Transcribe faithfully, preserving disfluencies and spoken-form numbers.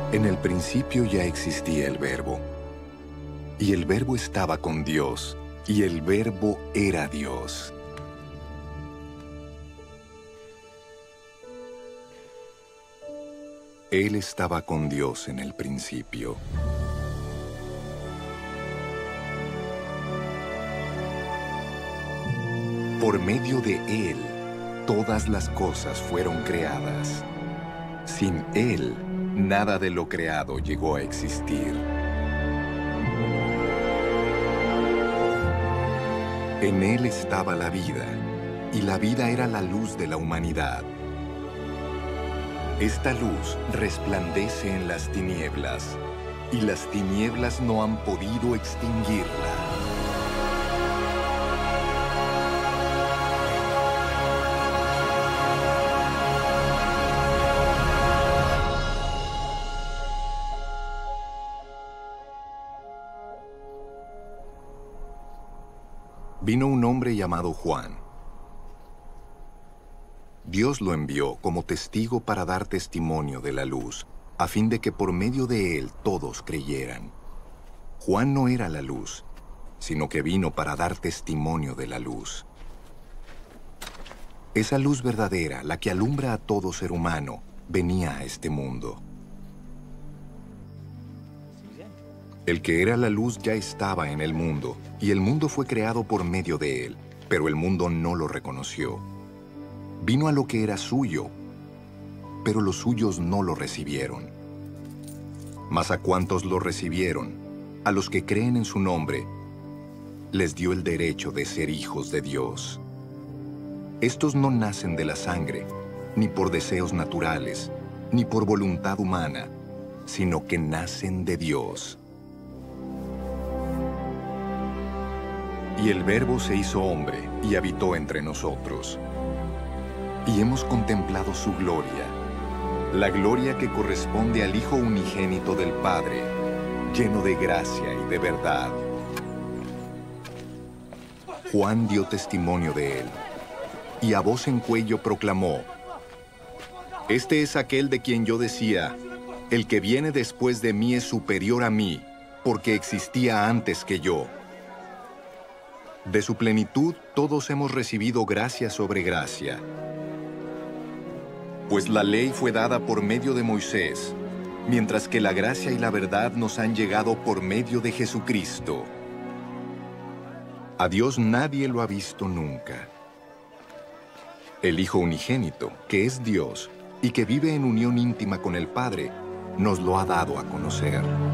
En el principio ya existía el Verbo, y el Verbo estaba con Dios, y el Verbo era Dios. Él estaba con Dios en el principio. Por medio de Él, todas las cosas fueron creadas. Sin Él, nada de lo creado llegó a existir. En Él estaba la vida, y la vida era la luz de la humanidad. Esta luz resplandece en las tinieblas, y las tinieblas no han podido extinguirla. Vino un hombre llamado Juan. Dios lo envió como testigo para dar testimonio de la luz, a fin de que por medio de él todos creyeran. Juan no era la luz, sino que vino para dar testimonio de la luz. Esa luz verdadera, la que alumbra a todo ser humano, venía a este mundo. El que era la luz ya estaba en el mundo, y el mundo fue creado por medio de él, pero el mundo no lo reconoció. Vino a lo que era suyo, pero los suyos no lo recibieron. Mas a cuantos lo recibieron, a los que creen en su nombre, les dio el derecho de ser hijos de Dios. Estos no nacen de la sangre, ni por deseos naturales, ni por voluntad humana, sino que nacen de Dios. Y el Verbo se hizo hombre y habitó entre nosotros. Y hemos contemplado su gloria, la gloria que corresponde al Hijo unigénito del Padre, lleno de gracia y de verdad. Juan dio testimonio de él, y a voz en cuello proclamó: Este es aquel de quien yo decía, el que viene después de mí es superior a mí, porque existía antes que yo. De su plenitud todos hemos recibido gracia sobre gracia. Pues la ley fue dada por medio de Moisés, mientras que la gracia y la verdad nos han llegado por medio de Jesucristo. A Dios nadie lo ha visto nunca. El Hijo unigénito, que es Dios y que vive en unión íntima con el Padre, nos lo ha dado a conocer.